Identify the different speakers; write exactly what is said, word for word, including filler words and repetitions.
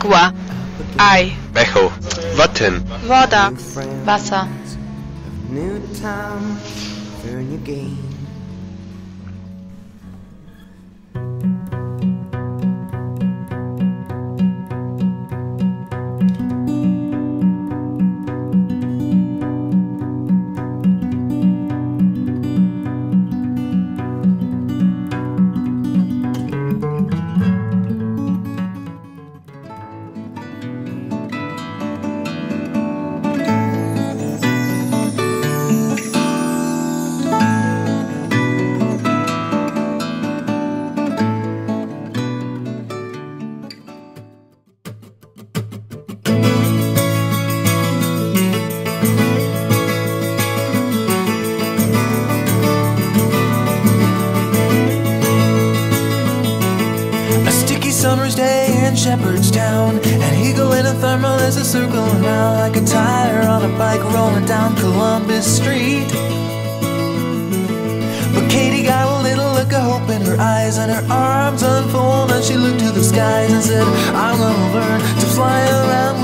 Speaker 1: Agua. Ei.
Speaker 2: Echo. Was denn?
Speaker 1: Woda. Wasser.
Speaker 3: New time for a new game.
Speaker 4: Summer's day in Shepherdstown, an eagle in a thermal is a circling around like a tire on a bike rolling down Columbus Street. But Katie got a little look of hope in her eyes, and her arms unfold, and she looked to the skies and said, I'm gonna learn to fly around